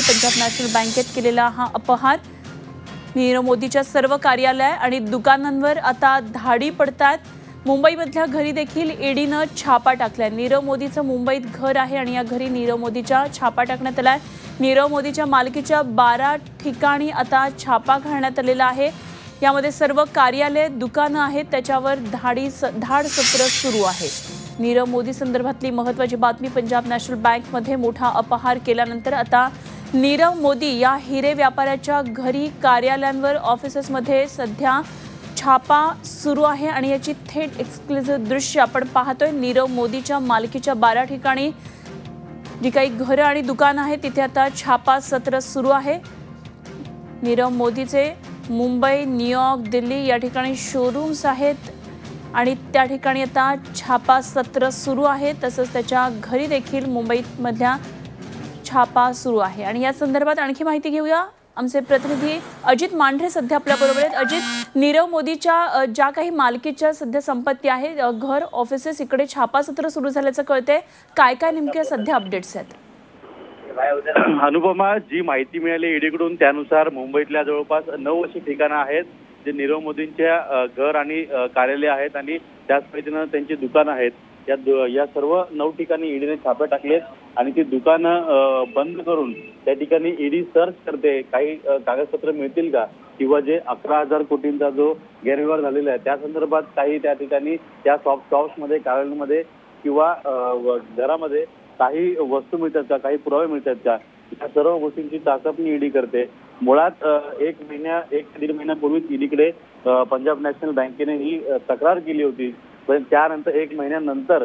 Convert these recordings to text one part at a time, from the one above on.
Punjab national बँकेत केलेला हा अपहार। नीरव मोदीच्या सर्व कार्यालय आणि दुकानांवर आता धाडी पडतात। मुंबईमधल्या घरी देखील ईडीनं छापा टाकलाय। नीरव मोदीचं मुंबईत घर आहे आणि या घरी नीरव मोदीच्या छापा टाकण्यात आलाय। नीरव मोदीच्या मालकीच्या 12 ठिकाणी आता छापा घालण्यात आलेला आहे। यामध्ये सर्व कार्यालय, दुकानं आहेत, त्याच्यावर धाड सत्र सुरू आहे। नीरव मोदी संदर्भातली महत्त्वाची बातमी। पंजाब नॅशनल बँकमध्ये मोठा अपहार केल्यानंतर आता नीरव मोदी या हिरे व्यापाऱ्याच्या घरी, कार्यालयांवर, ऑफिसेसमध्ये सध्या छापा सुरू आहे आणि याची थेट एक्सक्लुझिव्ह दृश्य आपण पाहतोय। नीरव मोदीच्या मालकीच्या 12 ठिकाणी जी काही घरं आणि दुकानं आहेत तिथे आता छापा सत्र सुरू आहे। नीरव मोदीचे मुंबई, न्यूयॉर्क, दिल्ली या ठिकाणी शोरूम्स आहेत आणि त्या ठिकाणी आता छापा सत्र सुरू आहे। तसंच त्याच्या घरी देखील मुंबईमधल्या छापा सुरू आहे आणि या संदर्भात आणखी माहिती घेऊया। आमचे प्रतिनिधी अजित मांढरे सध्या आपल्याबरोबर आहेत। अजित, नीरव मोदीच्या ज्या काही मालकीच्या सध्या संपत्ती आहे, घर, ऑफिसेस, इकडे छापा सत्र सुरू झाल्याचं कळतंय। काय काय नेमके सध्या अपडेट्स आहेत? अनुपमा, जी माहिती मिळाली ईडीकडून त्यानुसार मुंबईतल्या जवळपास 9 अशी ठिकाणं आहेत जे नीरव मोदींच्या घर आणि कार्यालय आहेत आणि त्याच पद्धतीनं त्यांची दुकानं आहेत। या सर्व 9 ठिकाणी ईडीने छापे टाकलेत आणि ती दुकानं बंद करून त्या ठिकाणी ईडी सर्च करते काही कागदपत्र मिळतील का, किंवा जे 11,000 कोटींचा जो गैरव्यवहार झालेला आहे त्या संदर्भात काही त्या ठिकाणी त्या शॉप्समध्ये, कार्यालयामध्ये किंवा घरामध्ये काही वस्तू मिळतात का, काही पुरावे मिळतात का, या सर्व गोष्टींची चाचपणी ईडी करते। मुळात 1 ते 1.5 महिन्यापूर्वीच ईडीकडे पंजाब नॅशनल बँकेने ही तक्रार केली होती, पण त्यानंतर 1 महिन्यानंतर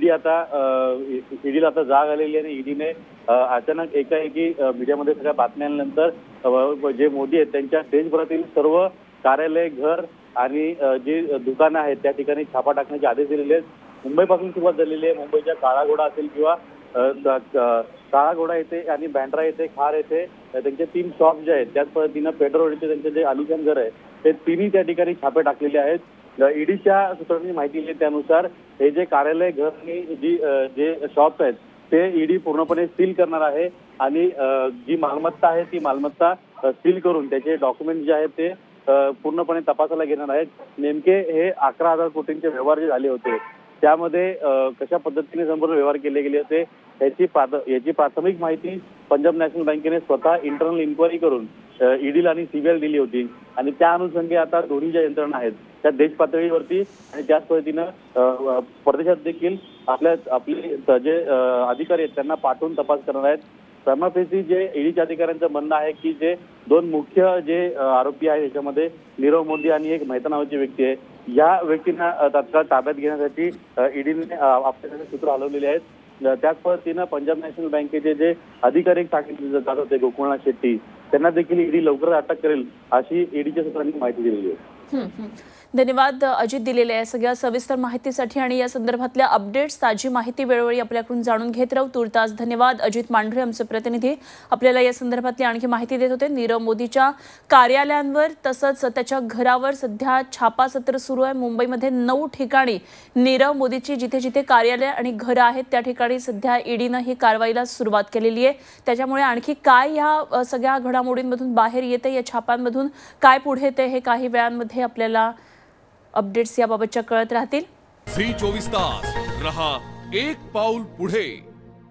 ईडीला आता जाग आलेली आहे आणि ईडीने अचानक एकाएकी मीडियामध्ये सगळ्या बातम्या आल्यानंतर जे मोदी आहेत त्यांच्या देशभरातील सर्व कार्यालय, घर आणि जी दुकानं आहेत त्या ठिकाणी छापा टाकण्याचे आदेश दिलेले आहेत। मुंबईपासून सुरुवात झालेली आहे। मुंबईच्या काळाघोडा असेल किंवा काळाघोडा येथे आणि बँड्रा येथे, खार येथे त्यांचे 3 शॉप जे आहेत, त्याच पद्धतीनं पेट्रोल येथे त्यांचे जे आलिशान घर आहे ते तिन्ही त्या ठिकाणी छापे टाकलेले आहेत। ईडीच्या सूत्रांनी माहिती दिली त्यानुसार हे जे कार्यालय, घर आणि जे शॉप्स आहेत ते ईडी पूर्णपणे सील करणार आहे आणि जी मालमत्ता आहे ती मालमत्ता सील करून त्याचे डॉक्युमेंट जे आहेत ते पूर्णपणे तपासायला घेणार आहेत। नेमके हे 11,000 कोटींचे व्यवहार जे झाले होते त्यामध्ये कशा पद्धतीने संपूर्ण व्यवहार केले गेले होते याची प्राथमिक माहिती पंजाब नॅशनल बँकेने स्वतः इंटरनल इन्क्वायरी करून ईडीला आणि सीबीआयला दिली होती आणि त्या अनुषंगी आता दोन्ही ज्या यंत्रणा आहेत त्या देश पातळीवरती आणि त्याच पद्धतीनं परदेशात देखील आपले जे अधिकारी आहेत त्यांना पाठवून तपास करणार आहेत। प्रमाफेसी जे ईडीच्या अधिकाऱ्यांचं म्हणणं आहे की जे 2 मुख्य जे आरोपी आहेत याच्यामध्ये नीरव मोदी आणि एक मेहता नावाची व्यक्ती आहे, या व्यक्तींना तत्काळ ताब्यात घेण्यासाठी ईडीने आपल्याकडे सूत्र हलवलेले आहेत। त्याच पद्धतीनं पंजाब नॅशनल बँकेचे जे अधिकारी सांगितले जात होते, गोकुळनाथ शेट्टी, त्यांना देखील ईडी लवकर अटक करेल अशी ईडीच्या सूत्रांनी माहिती दिलेली आहे। धन्यवाद अजित, दिलेल्या या सगळ्या सविस्तर माहितीसाठी आणि या संदर्भातल्या अपडेट्स, ताजी माहिती वेळोवेळी आपल्याकडून जाणून घेत राहू। तुर्तास धन्यवाद अजित मांढरे, आमचे प्रतिनिधी आपल्याला या संदर्भातली आणखी माहिती देत होते। नीरव मोदीच्या कार्यालयांवर तसंच त्याच्या घरावर सध्या छापा सत्र सुरू आहे। मुंबईमध्ये 9 ठिकाणी नीरव मोदीची जिथे जिथे कार्यालय आणि घरं आहेत त्या ठिकाणी सध्या ईडीनं ही कारवाईला सुरुवात केलेली आहे। त्याच्यामुळे आणखी काय या सगळ्या घडामोडींमधून बाहेर येते, या छापांमधून काय पुढे येते, हे काही वेळांमध्ये आपल्याला अपडेट्स याबाबतच्या कळत राहतील। झी 24 तास रहा एक पाऊल पुढे।